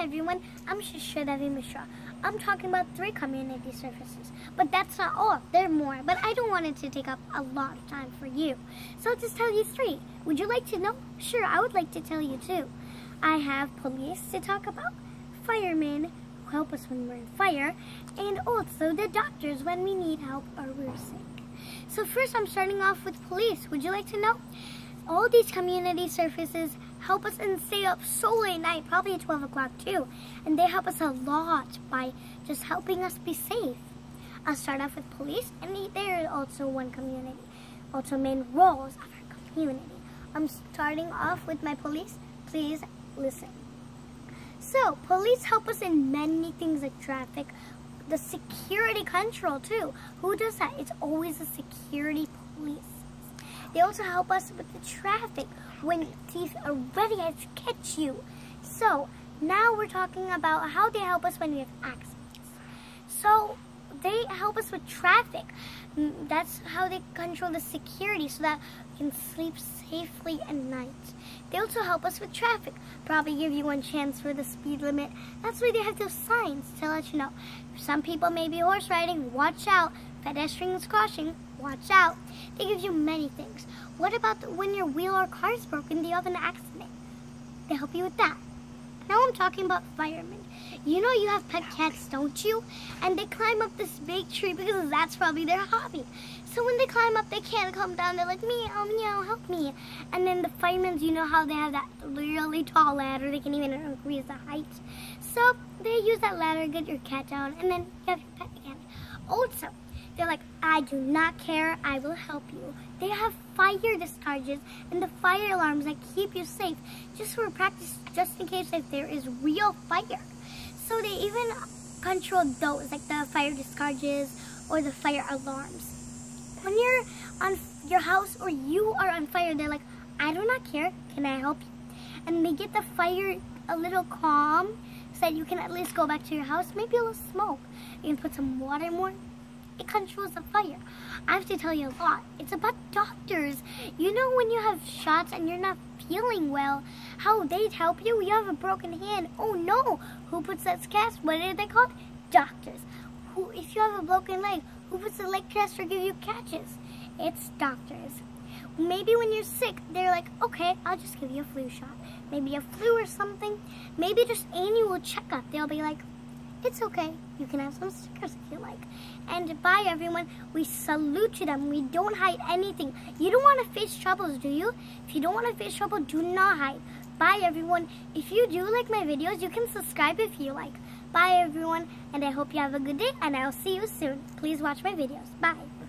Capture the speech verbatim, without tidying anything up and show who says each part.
Speaker 1: everyone, I'm Shishradevi Mishra. I'm talking about three community services, but that's not all. There are more, but I don't want it to take up a lot of time for you. So I'll just tell you three. Would you like to know? Sure, I would like to tell you too. I have police to talk about, firemen who help us when we're in fire, and also the doctors when we need help or we're sick. So first I'm starting off with police. Would you like to know? All these community services help us and stay up so late night, probably at twelve o'clock too. And they help us a lot by just helping us be safe. I'll start off with police, and they're also one community, also main roles of our community. I'm starting off with my police. Please listen. So, police help us in many things like traffic, the security control too. Who does that? It's always the security police. They also help us with the traffic when thieves are ready to catch you. So now we're talking about how they help us when we have accidents. So they help us with traffic. That's how they control the security so that we can sleep safely at night. They also help us with traffic. Probably give you one chance for the speed limit. That's why they have those signs to let you know. Some people may be horse riding, watch out. Pedestrians crossing, watch out. They give you many things. What about the, when your wheel or car is broken, do you have an accident? They help you with that. Now I'm talking about firemen. You know you have pet cats, don't you? And they climb up this big tree because that's probably their hobby. So when they climb up, they can't come down. They're like, meow, meow, help me. And then the firemen, you know how they have that really tall ladder. They can even increase the height. So they use that ladder to get your cat down, and then you have your pet again. Also, they're like, I do not care, I will help you. They have fire discharges and the fire alarms that keep you safe, just for practice, just in case if there is real fire. So they even control those, like the fire discharges or the fire alarms. When you're on your house or you are on fire, they're like, I do not care, can I help you? And they get the fire a little calm so that you can at least go back to your house, maybe a little smoke. You can put some water more. It controls the fire. I have to tell you a lot. It's about doctors. You know when you have shots and you're not feeling well, how they'd help you? You have a broken hand. Oh no! Who puts that cast? What are they called? Doctors. Who? If you have a broken leg, who puts the leg cast or give you catches? It's doctors. Maybe when you're sick, they're like, okay, I'll just give you a flu shot. Maybe a flu or something. Maybe just annual checkup. They'll be like, it's okay. You can have some stickers if you like. And bye, everyone. We salute to them. We don't hide anything. You don't want to face troubles, do you? If you don't want to face trouble, do not hide. Bye, everyone. If you do like my videos, you can subscribe if you like. Bye, everyone. And I hope you have a good day, and I'll see you soon. Please watch my videos. Bye.